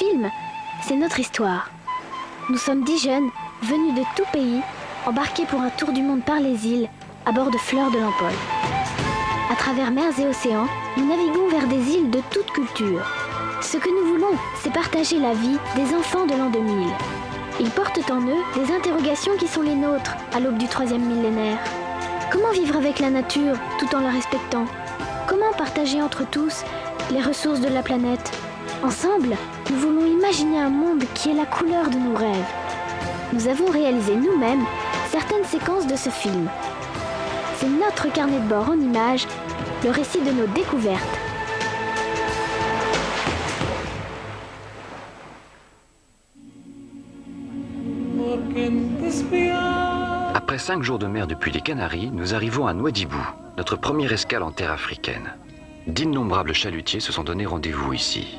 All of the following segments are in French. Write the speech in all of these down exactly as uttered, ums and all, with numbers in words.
film, c'est notre histoire. Nous sommes dix jeunes, venus de tout pays, embarqués pour un tour du monde par les îles, à bord de Fleur de l'Empole. À travers mers et océans, nous naviguons vers des îles de toute culture. Ce que nous voulons, c'est partager la vie des enfants de l'an deux mille. Ils portent en eux des interrogations qui sont les nôtres à l'aube du troisième millénaire. Comment vivre avec la nature tout en la respectant? Comment partager entre tous les ressources de la planète? Ensemble, nous voulons imaginer un monde qui est la couleur de nos rêves. Nous avons réalisé nous-mêmes certaines séquences de ce film. C'est notre carnet de bord en images, le récit de nos découvertes. Après cinq jours de mer depuis les Canaries, nous arrivons à Nouadhibou, notre première escale en terre africaine. D'innombrables chalutiers se sont donné rendez-vous ici.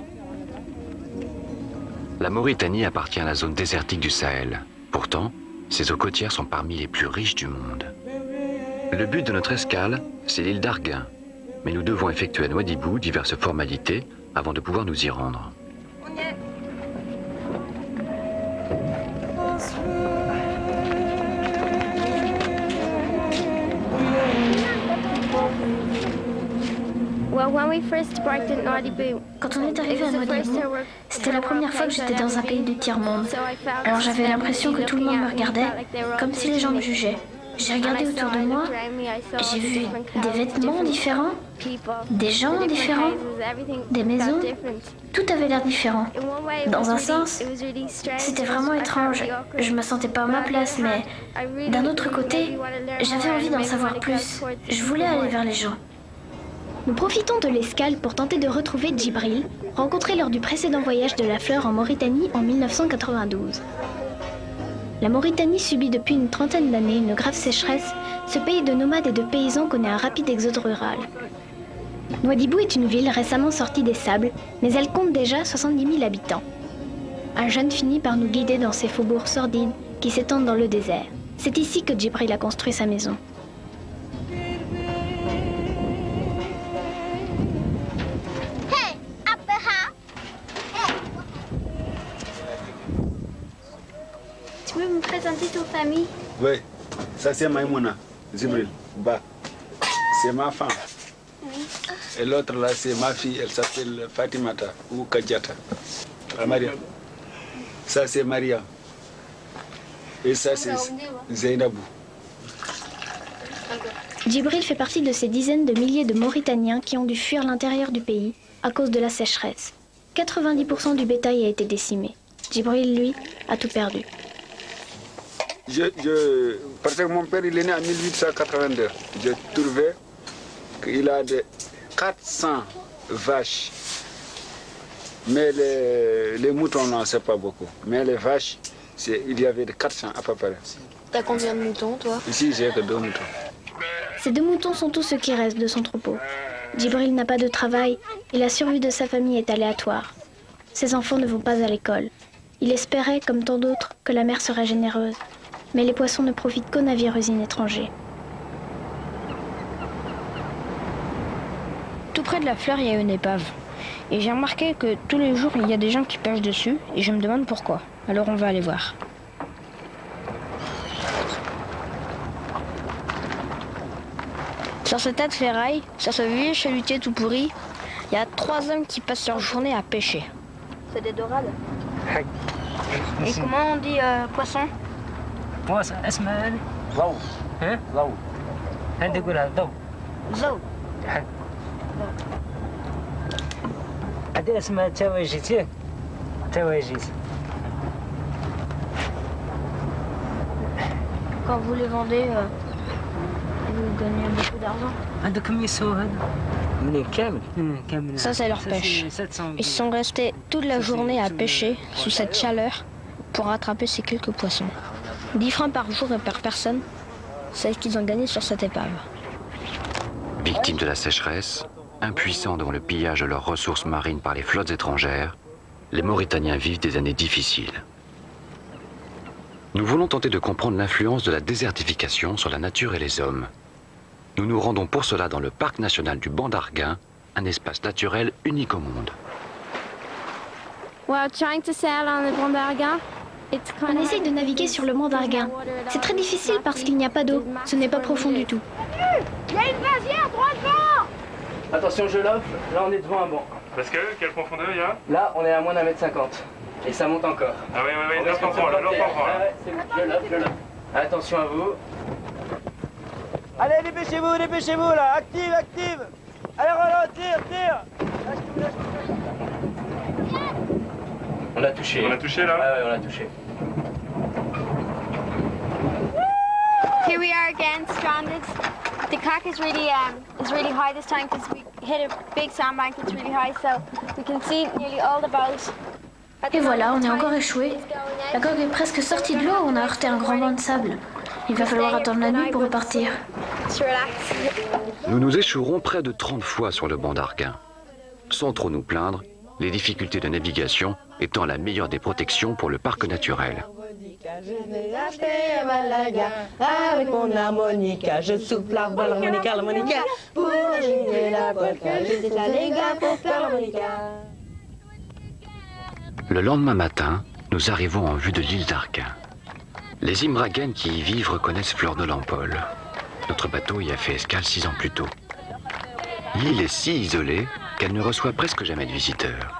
La Mauritanie appartient à la zone désertique du Sahel. Pourtant, ses eaux côtières sont parmi les plus riches du monde. Le but de notre escale, c'est l'île d'Arguin. Mais nous devons effectuer à Nouadhibou diverses formalités avant de pouvoir nous y rendre. Quand on est arrivé à Nouadhibou, c'était la première fois que j'étais dans un pays du tiers-monde. Alors j'avais l'impression que tout le monde me regardait, comme si les gens me jugeaient. J'ai regardé autour de moi, j'ai vu des vêtements différents, des gens différents, des maisons, tout avait l'air différent. Dans un sens, c'était vraiment étrange. Je me sentais pas à ma place, mais d'un autre côté, j'avais envie d'en savoir plus. Je voulais aller vers les gens. Nous profitons de l'escale pour tenter de retrouver Djibril, rencontré lors du précédent voyage de la Fleur en Mauritanie en mille neuf cent quatre-vingt-douze. La Mauritanie subit depuis une trentaine d'années une grave sécheresse. Ce pays de nomades et de paysans connaît un rapide exode rural. Nouadhibou est une ville récemment sortie des sables, mais elle compte déjà soixante-dix mille habitants. Un jeune finit par nous guider dans ces faubourgs sordides qui s'étendent dans le désert. C'est ici que Djibril a construit sa maison. Tu peux me présenter ta famille? Oui, ça c'est Maïmouna, Djibril, Ba. C'est ma femme. Oui. Et l'autre là, c'est ma fille, elle s'appelle Fatimata ou Kadjata. Ah, Maria. Ça c'est Maria. Et ça c'est Zainabou. Djibril fait partie de ces dizaines de milliers de Mauritaniens qui ont dû fuir l'intérieur du pays à cause de la sécheresse. quatre-vingt-dix pour cent du bétail a été décimé. Djibril, lui, a tout perdu. Je, je, parce que mon père il est né en mille huit cent quatre-vingt-deux. Je trouvais qu'il a de quatre cents vaches. Mais les, les moutons, non, c'est pas beaucoup. Mais les vaches, il y avait de quatre cents à peu près. T'as combien de moutons, toi? Ici, j'ai que deux moutons. Ces deux moutons sont tous ceux qui restent de son troupeau. Djibril n'a pas de travail et la survie de sa famille est aléatoire. Ses enfants ne vont pas à l'école. Il espérait, comme tant d'autres, que la mer serait généreuse. Mais les poissons ne profitent qu'aux navires usines étrangers. Tout près de la Fleur, il y a une épave. Et j'ai remarqué que tous les jours, il y a des gens qui pêchent dessus. Et je me demande pourquoi. Alors on va aller voir. Sur ce tas de ferraille, sur ce vieux chalutier tout pourri, il y a trois hommes qui passent leur journée à pêcher. C'est des dorades. Et comment on dit euh, poisson? poisson اسمها ضو ها ضو عندي يقولها ضو ضو هذه اسمها تواجيت تواجيت. Quand vous les vendez, euh, vous gagnez beaucoup d'argent. عندك كم يسوى هذا؟ منين كامل؟ كامل. Ça, c'est leur pêche. Ils sont restés toute la journée à pêcher sous cette chaleur pour rattraper ces quelques poissons. dix francs par jour et par personne, c'est ce qu'ils ont gagné sur cette épave. Victimes de la sécheresse, impuissants devant le pillage de leurs ressources marines par les flottes étrangères, les Mauritaniens vivent des années difficiles. Nous voulons tenter de comprendre l'influence de la désertification sur la nature et les hommes. Nous nous rendons pour cela dans le parc national du Banc d'Arguin, un espace naturel unique au monde. On essaye de naviguer sur le mont d'Arguin. C'est très difficile parce qu'il n'y a pas d'eau. Ce n'est pas profond du tout. Il y a une vasière droit devant. Attention, je l'offre. Là, on est devant un banc. Parce que, quelle profondeur il y a? Là, on est à moins d'un mètre cinquante. Et ça monte encore. Ah oui, oui, oui, l'offre en prend, l'offre en prend. Je l'offre, je l'offre. Attention à vous. Allez, dépêchez-vous, dépêchez-vous là. Active, active. Allez, Roland, tire, tire. On l'a touché. On l'a touché là? Ah ouais, on l'a touché. Here we are again, stranded. The crack is really um, is really high this time because we hit a big sandbank that's really high, so we can see nearly all the boat. Et voilà, on est encore échoué. La coque est presque sortie de l'eau, on a heurté un grand banc de sable. Il va falloir attendre la nuit pour repartir. Nous nous échouerons près de trente fois sur le banc d'Arguin. Sans trop nous plaindre, les difficultés de navigation étant la meilleure des protections pour le parc naturel. Je l'ai acheté à Malaga avec mon harmonica. Je souffle l'harmonica, l'harmonica pour jouer la polka. J'étais là les gars pour faire l'harmonica. Le lendemain matin, nous arrivons en vue de l'île d'Arguin. Les Imraguens qui y vivent reconnaissent Fleur de Lampol. Notre bateau y a fait escale six ans plus tôt. L'île est si isolée qu'elle ne reçoit presque jamais de visiteurs.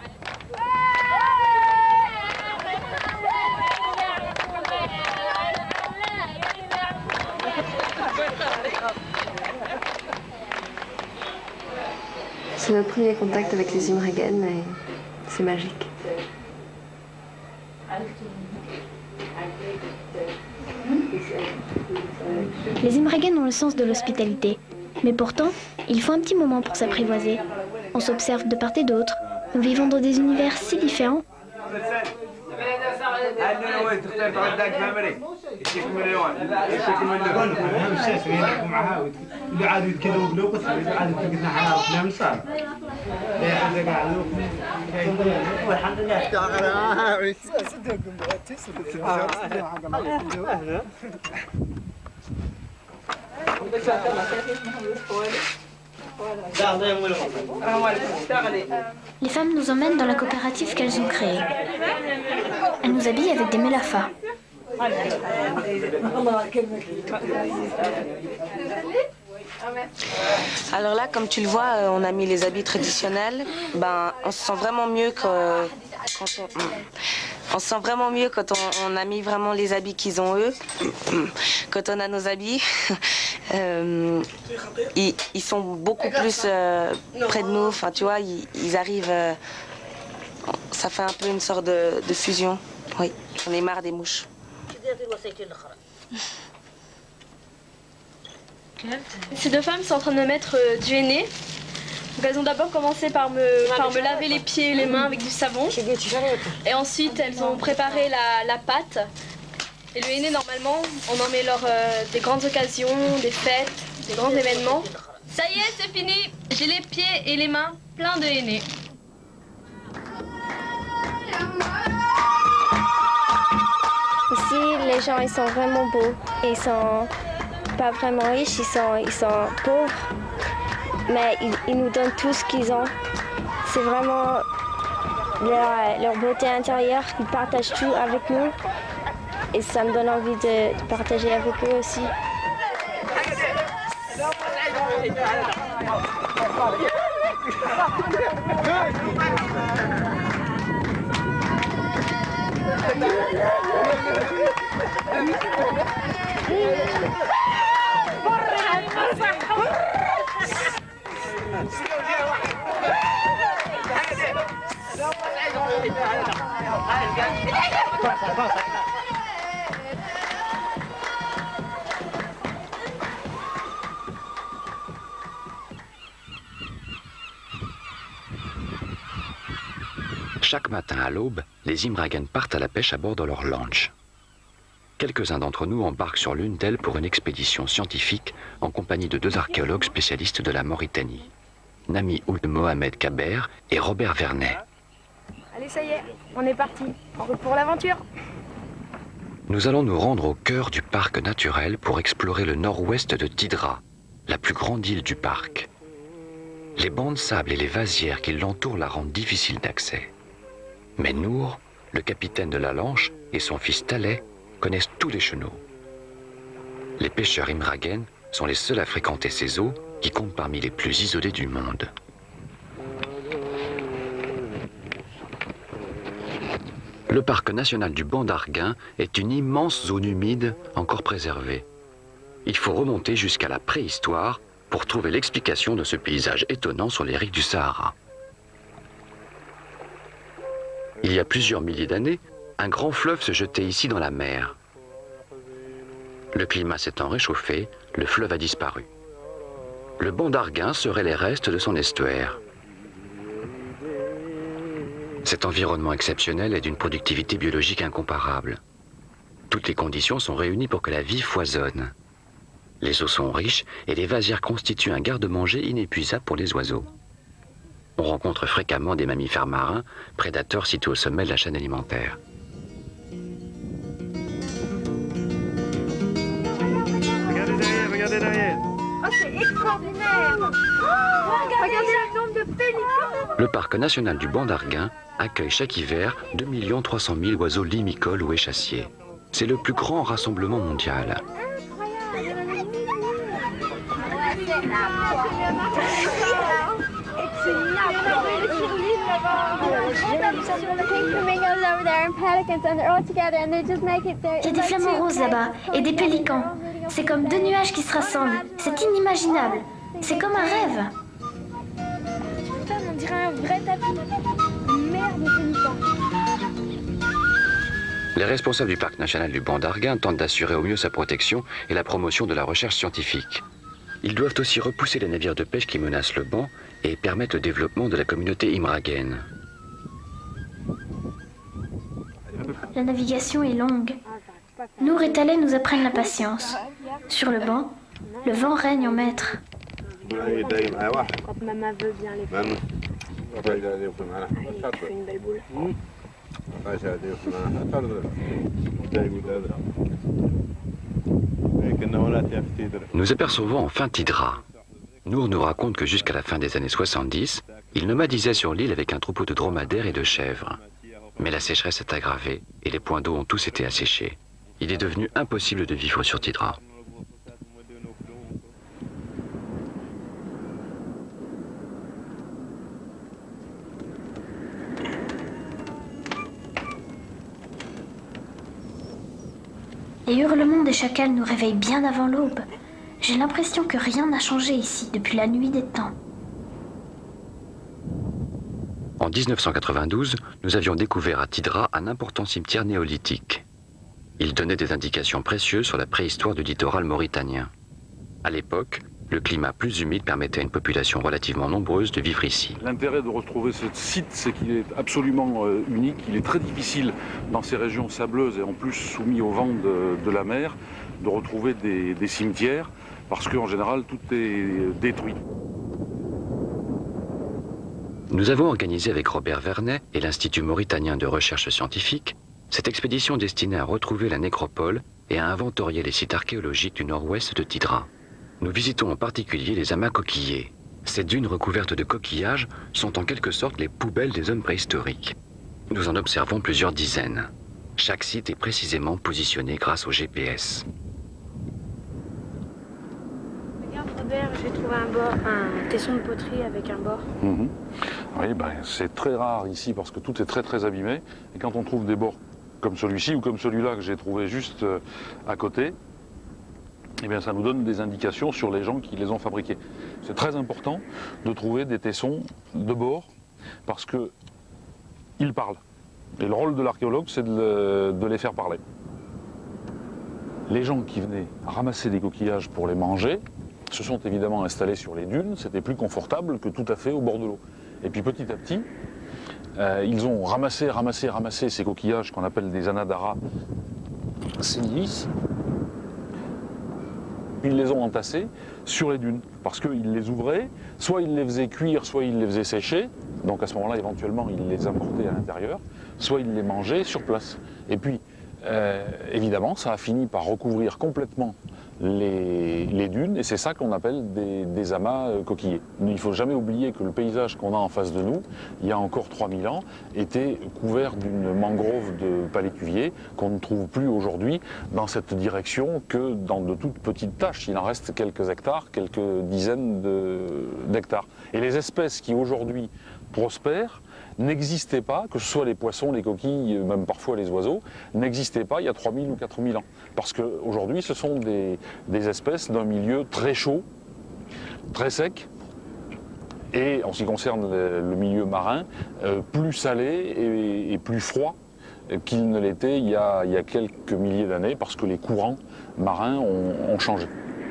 C'est notre premier contact avec les Imraguens et c'est magique. Les Imraguens ont le sens de l'hospitalité. Mais pourtant, il faut un petit moment pour s'apprivoiser. On s'observe de part et d'autre. Nous vivons dans des univers si différents. Les femmes nous emmènent dans la coopérative qu'elles ont créée. Elles nous habillent avec des mélafas. Alors là, comme tu le vois, on a mis les habits traditionnels. Ben, on se sent vraiment mieux que quand on... On se sent vraiment mieux quand on, on a mis vraiment les habits qu'ils ont eux. Quand on a nos habits, euh, ils, ils sont beaucoup plus euh, près de nous. Enfin, tu vois, ils, ils arrivent. Euh, ça fait un peu une sorte de, de fusion. Oui, on est marre des mouches. Ces deux femmes sont en train de me mettre euh, du henné. Donc elles ont d'abord commencé par me, par me laver les pieds et les mains avec du savon. Et ensuite elles ont préparé la, la pâte. Et le henné, normalement, on en met lors euh, des grandes occasions, des fêtes, des grands événements. Ça y est, c'est fini. J'ai les pieds et les mains pleins de henné. Ici, les gens, ils sont vraiment beaux. Ils sont pas vraiment riches, ils sont, ils sont pauvres. Mais ils, ils nous donnent tout ce qu'ils ont. C'est vraiment leur, leur beauté intérieure. Ils partagent tout avec nous. Et ça me donne envie de, de partager avec eux aussi. Chaque matin à l'aube, les Imraguens partent à la pêche à bord de leur lanche. Quelques-uns d'entre nous embarquent sur l'une d'elles pour une expédition scientifique en compagnie de deux archéologues spécialistes de la Mauritanie, Nami Ould Mohamed Kaber et Robert Vernet. Allez, ça y est, on est parti. En route pour l'aventure. Nous allons nous rendre au cœur du parc naturel pour explorer le nord-ouest de Tidra, la plus grande île du parc. Les bancs de sable et les vasières qui l'entourent la rendent difficile d'accès. Mais Nour, le capitaine de la Lanche, et son fils Taleh connaissent tous les chenaux. Les pêcheurs Imragen sont les seuls à fréquenter ces eaux qui comptent parmi les plus isolées du monde. Le parc national du Banc d'Arguin est une immense zone humide encore préservée. Il faut remonter jusqu'à la préhistoire pour trouver l'explication de ce paysage étonnant sur les rives du Sahara. Il y a plusieurs milliers d'années, un grand fleuve se jetait ici dans la mer. Le climat s'étant réchauffé, le fleuve a disparu. Le Banc d'Arguin serait les restes de son estuaire. Cet environnement exceptionnel est d'une productivité biologique incomparable. Toutes les conditions sont réunies pour que la vie foisonne. Les eaux sont riches et les vasières constituent un garde-manger inépuisable pour les oiseaux. On rencontre fréquemment des mammifères marins, prédateurs situés au sommet de la chaîne alimentaire. Regardez derrière, regardez derrière. Oh, c'est extraordinaire. Oh, regardez le nombre de pélicans. Le parc national du Banc d'Arguin accueille chaque hiver deux millions trois cent mille oiseaux limicoles ou échassiers. C'est le plus grand rassemblement mondial. Il y a des flamants roses là-bas et des pélicans. C'est comme deux nuages qui se rassemblent. C'est inimaginable. C'est comme un rêve. Putain, on dirait un vrai tapis. Une mer de pélicans. Les responsables du parc national du Banc d'Arguin tentent d'assurer au mieux sa protection et la promotion de la recherche scientifique. Ils doivent aussi repousser les navires de pêche qui menacent le banc et permettre le développement de la communauté Imragen. La navigation est longue. Nour et Taleh nous apprennent la patience. Sur le banc, le vent règne en maître. Quand maman veut bien les faire. Allez, je fais une belle boule. Nous apercevons enfin Tidra. Nour nous raconte que jusqu'à la fin des années soixante-dix, il nomadisait sur l'île avec un troupeau de dromadaires et de chèvres. Mais la sécheresse s'est aggravée et les points d'eau ont tous été asséchés. Il est devenu impossible de vivre sur Tidra. Les hurlements des chacals nous réveillent bien avant l'aube. J'ai l'impression que rien n'a changé ici depuis la nuit des temps. En mille neuf cent quatre-vingt-douze, nous avions découvert à Tidra un important cimetière néolithique. Il donnait des indications précieuses sur la préhistoire du littoral mauritanien. À l'époque, le climat plus humide permettait à une population relativement nombreuse de vivre ici. L'intérêt de retrouver ce site, c'est qu'il est absolument euh, unique. Il est très difficile dans ces régions sableuses et en plus soumis au vent de, de la mer de retrouver des, des cimetières parce qu'en général tout est détruit. Nous avons organisé avec Robert Vernet et l'Institut mauritanien de recherche scientifique cette expédition destinée à retrouver la nécropole et à inventorier les sites archéologiques du nord-ouest de Tidra. Nous visitons en particulier les amas coquillers. Ces dunes recouvertes de coquillages sont en quelque sorte les poubelles des hommes préhistoriques. Nous en observons plusieurs dizaines. Chaque site est précisément positionné grâce au G P S. Regarde Robert, j'ai trouvé un bord, un tesson de poterie avec un bord. Mmh. Oui, ben, c'est très rare ici parce que tout est très très abîmé. Et quand on trouve des bords comme celui-ci ou comme celui-là que j'ai trouvé juste à côté, eh bien, ça nous donne des indications sur les gens qui les ont fabriqués. C'est très important de trouver des tessons de bord parce qu'ils parlent. Et le rôle de l'archéologue, c'est de, de les faire parler. Les gens qui venaient ramasser des coquillages pour les manger se sont évidemment installés sur les dunes. C'était plus confortable que tout à fait au bord de l'eau. Et puis petit à petit, euh, ils ont ramassé, ramassé, ramassé ces coquillages qu'on appelle des Anadara senilis. Ils les ont entassés sur les dunes, parce qu'ils les ouvraient, soit ils les faisaient cuire, soit ils les faisaient sécher, donc à ce moment-là, éventuellement, ils les importaient à l'intérieur, soit ils les mangeaient sur place. Et puis, euh, évidemment, ça a fini par recouvrir complètement les, les dunes, et c'est ça qu'on appelle des, des amas euh, coquillers. Il ne faut jamais oublier que le paysage qu'on a en face de nous, il y a encore trois mille ans, était couvert d'une mangrove de palétuvier qu'on ne trouve plus aujourd'hui dans cette direction que dans de toutes petites taches. Il en reste quelques hectares, quelques dizaines d'hectares. Et les espèces qui aujourd'hui prospèrent n'existaient pas, que ce soit les poissons, les coquilles, même parfois les oiseaux, n'existaient pas il y a trois mille ou quatre mille ans. Parce qu'aujourd'hui, ce sont des, des espèces d'un milieu très chaud, très sec, et en ce qui concerne le, le milieu marin, euh, plus salé et, et plus froid qu'il ne l'était il, il y a quelques milliers d'années, parce que les courants marins ont, ont changé.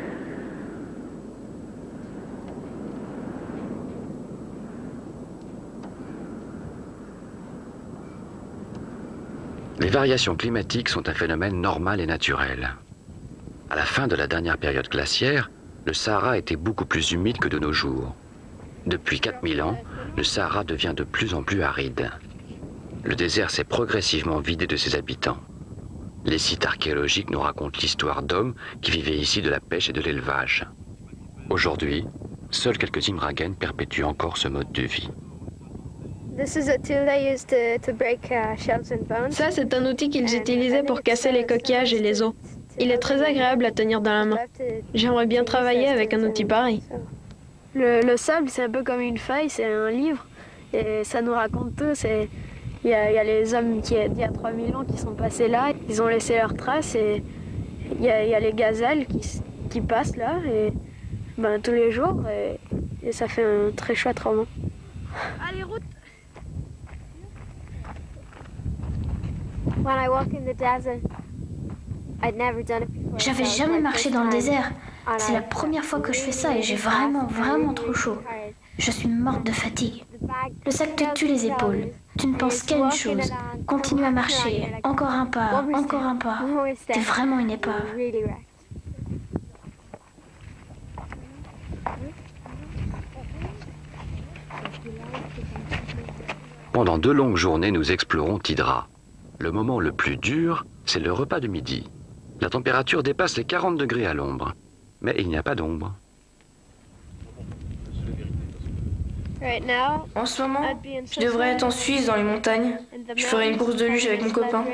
Les variations climatiques sont un phénomène normal et naturel. À la fin de la dernière période glaciaire, le Sahara était beaucoup plus humide que de nos jours. Depuis quatre mille ans, le Sahara devient de plus en plus aride. Le désert s'est progressivement vidé de ses habitants. Les sites archéologiques nous racontent l'histoire d'hommes qui vivaient ici de la pêche et de l'élevage. Aujourd'hui, seuls quelques Imragen perpétuent encore ce mode de vie. Ça, c'est un outil qu'ils utilisaient pour casser les coquillages et les os. Il est très agréable à tenir dans la main. J'aimerais bien travailler avec un outil pareil. Le, le sable, c'est un peu comme une feuille, c'est un livre. Et ça nous raconte tout. Il y, y a les hommes qui, il y a trois mille ans qui sont passés là. Ils ont laissé leurs traces. Et il y a, y a les gazelles qui, qui passent là et, ben, tous les jours. Et, et ça fait un très chouette roman. Allez, route! J'avais jamais marché dans le désert. C'est la première fois que je fais ça et j'ai vraiment, vraiment trop chaud. Je suis morte de fatigue. Le sac te tue les épaules. Tu ne penses qu'à une chose. Continue à marcher. Encore un pas, encore un pas. T'es vraiment une épave. Pendant deux longues journées, nous explorons Tidra. Le moment le plus dur, c'est le repas de midi. La température dépasse les quarante degrés à l'ombre, mais il n'y a pas d'ombre. En ce moment, je devrais être en Suisse dans les montagnes. Je ferai une course de luge avec mon copain.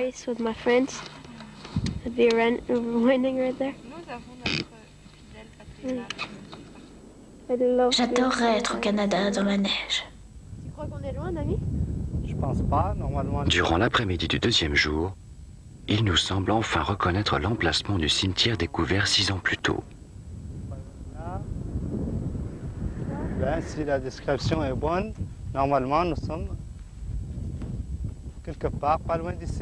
J'adorerais être au Canada dans la neige. Tu crois qu'on est loin, Nami? Je pense pas, normalement. Durant l'après-midi du deuxième jour, il nous semble enfin reconnaître l'emplacement du cimetière découvert six ans plus tôt. Ben, si la description est bonne, normalement nous sommes quelque part pas loin d'ici.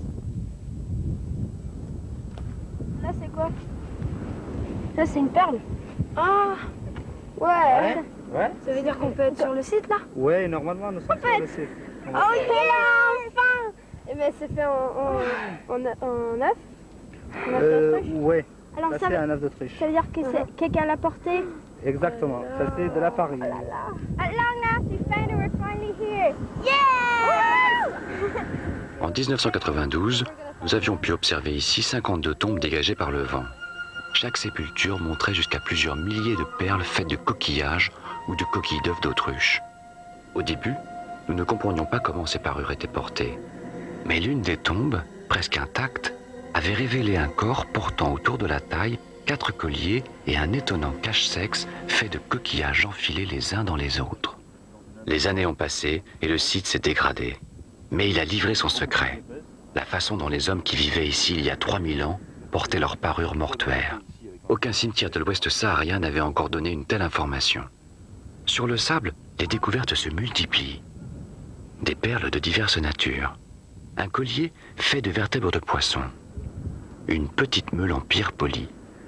Là, c'est quoi? Ça, c'est une perle. Ah! Ouais. Ouais, ouais. Ça veut dire qu'on peut être sur le site, là? Oui, normalement nous sommes sur le site. Oh yeah, enfin! Eh bien, c'est fait en, en, en, en œuf? En œuf euh, d'Autriche? Oui, alors ça, ça c'est un œuf d'Autriche. Ça veut dire que c'est quelqu'un l'a porté? Exactement, ça c'est de la farine. Oh là là. At long last, we found it, we're finally here! Yeah! En mille neuf cent quatre-vingt-douze, nous avions pu observer ici cinquante-deux tombes dégagées par le vent. Chaque sépulture montrait jusqu'à plusieurs milliers de perles faites de coquillages ou de coquilles d'œufs d'autruche. Au début, nous ne comprenions pas comment ces parures étaient portées. Mais l'une des tombes, presque intacte, avait révélé un corps portant autour de la taille quatre colliers et un étonnant cache-sexe fait de coquillages enfilés les uns dans les autres. Les années ont passé et le site s'est dégradé. Mais il a livré son secret, la façon dont les hommes qui vivaient ici il y a trois mille ans portaient leur parure mortuaire. Aucun cimetière de l'Ouest saharien n'avait encore donné une telle information. Sur le sable, les découvertes se multiplient. Des perles de diverses natures. Un collier fait de vertèbres de poisson. Une petite meule en pierre polie.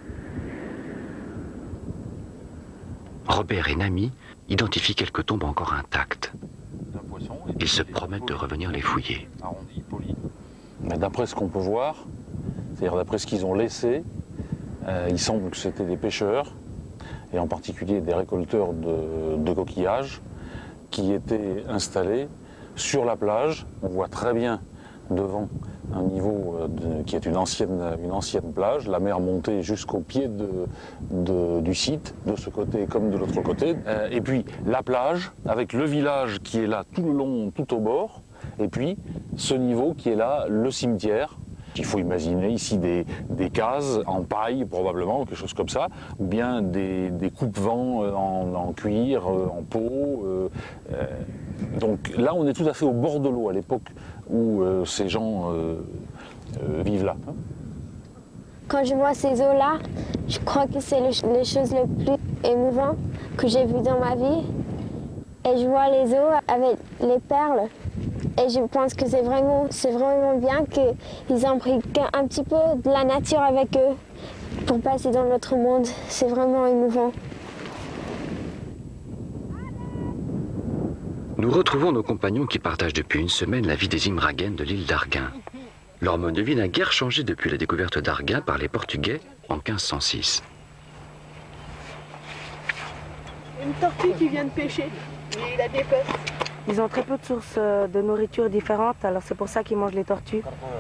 Robert et Nami identifient quelques tombes encore intactes. Ils se promettent de revenir les fouiller. Mais d'après ce qu'on peut voir, c'est-à-dire d'après ce qu'ils ont laissé, euh, il semble que c'était des pêcheurs, et en particulier des récolteurs de, de coquillages, qui étaient installés sur la plage. On voit très bien devant un niveau euh, de, qui est une ancienne, une ancienne plage, la mer montée jusqu'au pied de, de, du site, de ce côté comme de l'autre côté. Euh, et puis la plage, avec le village qui est là tout le long, tout au bord, et puis ce niveau qui est là, le cimetière. Il faut imaginer ici des, des cases en paille probablement, quelque chose comme ça, ou bien des, des coupes-vents en, en cuir, en peau. Euh, euh, donc là, on est tout à fait au bord de l'eau à l'époque où euh, ces gens euh, euh, vivent là. Quand je vois ces eaux-là, je crois que c'est le, les choses les plus émouvantes que j'ai vues dans ma vie. Et je vois les eaux avec les perles. Et je pense que c'est vraiment, c'est vraiment bien qu'ils imbriquent un petit peu de la nature avec eux pour passer dans l'autre monde. C'est vraiment émouvant. Nous retrouvons nos compagnons qui partagent depuis une semaine la vie des Imragen de l'île d'Arguin. Leur mode de vie n'a guère changé depuis la découverte d'Arguin par les Portugais en quinze cent six. Une tortue qui vient de pêcher, il a des pêches. Ils ont très peu de sources de nourriture différentes, alors c'est pour ça qu'ils mangent les tortues.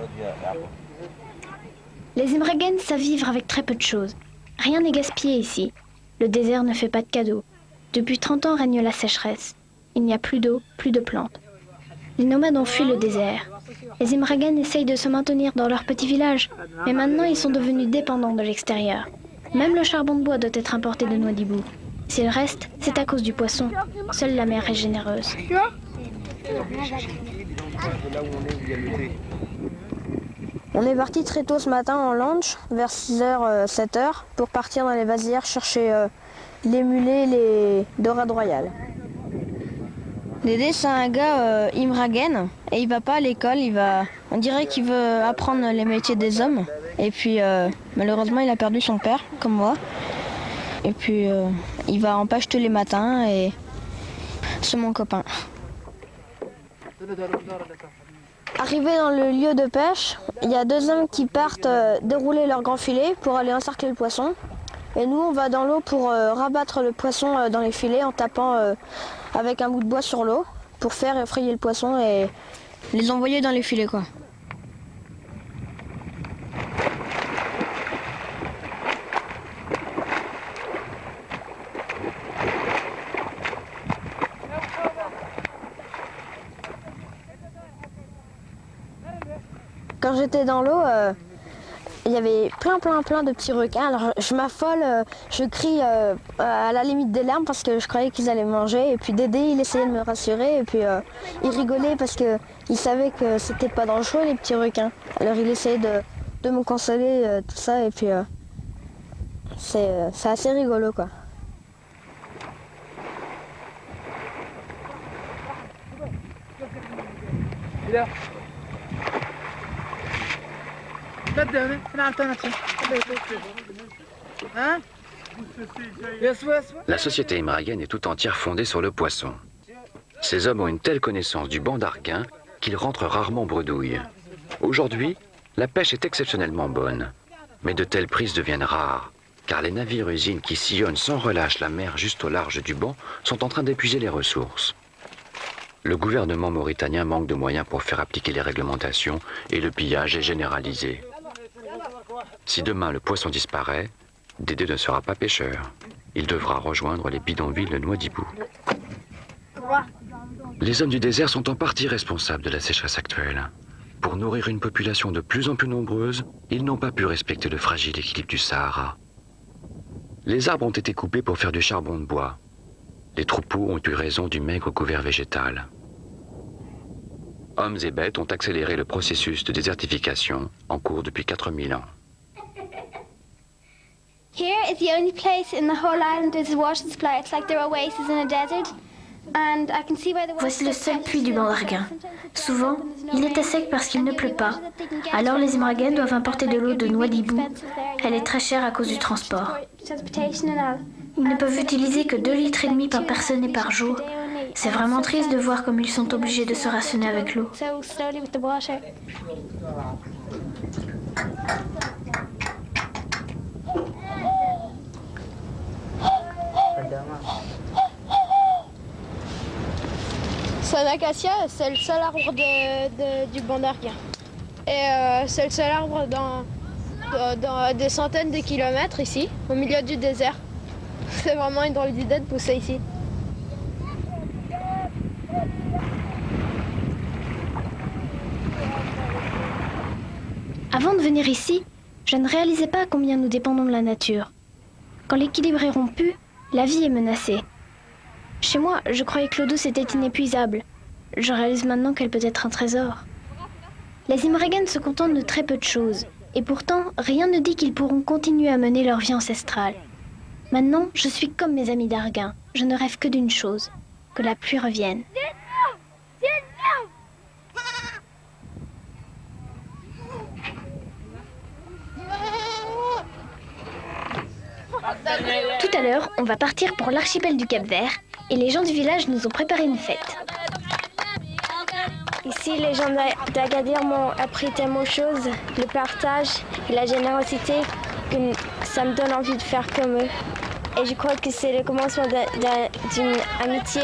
Les Imragen savent vivre avec très peu de choses. Rien n'est gaspillé ici. Le désert ne fait pas de cadeaux. Depuis trente ans règne la sécheresse. Il n'y a plus d'eau, plus de plantes. Les nomades ont fui le désert. Les Imragen essayent de se maintenir dans leur petit village, mais maintenant ils sont devenus dépendants de l'extérieur. Même le charbon de bois doit être importé de Nouadhibou. S'il reste, c'est à cause du poisson. Seule la mer est généreuse. On est parti très tôt ce matin en launch, vers six heures, sept heures, pour partir dans les vasières chercher euh, les mulets, les dorades royales. Dédé, c'est un gars euh, Imragen, et il va pas à l'école, il va... on dirait qu'il veut apprendre les métiers des hommes. Et puis, euh, malheureusement, il a perdu son père, comme moi. Et puis, euh, il va en pêche tous les matins et c'est mon copain. Arrivé dans le lieu de pêche, il y a deux hommes qui partent euh, dérouler leur grand filet pour aller encercler le poisson. Et nous, on va dans l'eau pour euh, rabattre le poisson euh, dans les filets en tapant euh, avec un bout de bois sur l'eau pour faire effrayer le poisson et les envoyer dans les filets, quoi. Quand j'étais dans l'eau, euh, il y avait plein plein plein de petits requins. Alors je m'affole, euh, je crie euh, à la limite des larmes parce que je croyais qu'ils allaient me manger. Et puis Dédé, il essayait de me rassurer et puis euh, il rigolait parce qu'il savait que c'était pas dangereux les petits requins. Alors il essayait de, de me consoler, euh, tout ça, et puis euh, c'est euh, c'est assez rigolo, quoi. La société imragen est tout entière fondée sur le poisson. Ces hommes ont une telle connaissance du banc d'Arguin qu'ils rentrent rarement bredouilles. Aujourd'hui, la pêche est exceptionnellement bonne. Mais de telles prises deviennent rares, car les navires-usines qui sillonnent sans relâche la mer juste au large du banc sont en train d'épuiser les ressources. Le gouvernement mauritanien manque de moyens pour faire appliquer les réglementations et le pillage est généralisé. Si demain le poisson disparaît, Dédé ne sera pas pêcheur. Il devra rejoindre les bidonvilles de Nouadhibou. Les hommes du désert sont en partie responsables de la sécheresse actuelle. Pour nourrir une population de plus en plus nombreuse, ils n'ont pas pu respecter le fragile équilibre du Sahara. Les arbres ont été coupés pour faire du charbon de bois. Les troupeaux ont eu raison du maigre couvert végétal. Hommes et bêtes ont accéléré le processus de désertification en cours depuis quatre mille ans. Here is the only place in the whole island there's a water supply. It's like there are oases in a desert. And I can see by the Voici le seul puits du banc d'Arguin. Souvent, il est à sec parce qu'il ne pleut pas. Alors les Imragen doivent importer de l'eau de Nouadhibou. Elle est très chère à cause du transport. Ils ne peuvent utiliser que deux litres et demi par personne et par jour. C'est vraiment triste de voir comme ils sont obligés de se rationner avec l'eau. C'est un acacia, c'est le seul arbre de, de, du banc d'Arguin. Et euh, c'est le seul arbre dans, dans, dans des centaines de kilomètres ici, au milieu du désert. C'est vraiment une drôle d'idée de pousser ici. Avant de venir ici, je ne réalisais pas combien nous dépendons de la nature. Quand l'équilibre est rompu, la vie est menacée. Chez moi, je croyais que l'eau douce était inépuisable. Je réalise maintenant qu'elle peut être un trésor. Les Imrigan se contentent de très peu de choses, et pourtant, rien ne dit qu'ils pourront continuer à mener leur vie ancestrale. Maintenant, je suis comme mes amis d'Arguin. Je ne rêve que d'une chose, que la pluie revienne. Tout à l'heure, on va partir pour l'archipel du Cap-Vert et les gens du village nous ont préparé une fête. Ici, les gens d'Agadir m'ont appris tellement de choses, le partage et la générosité, que ça me donne envie de faire comme eux. Et je crois que c'est le commencement d'une amitié.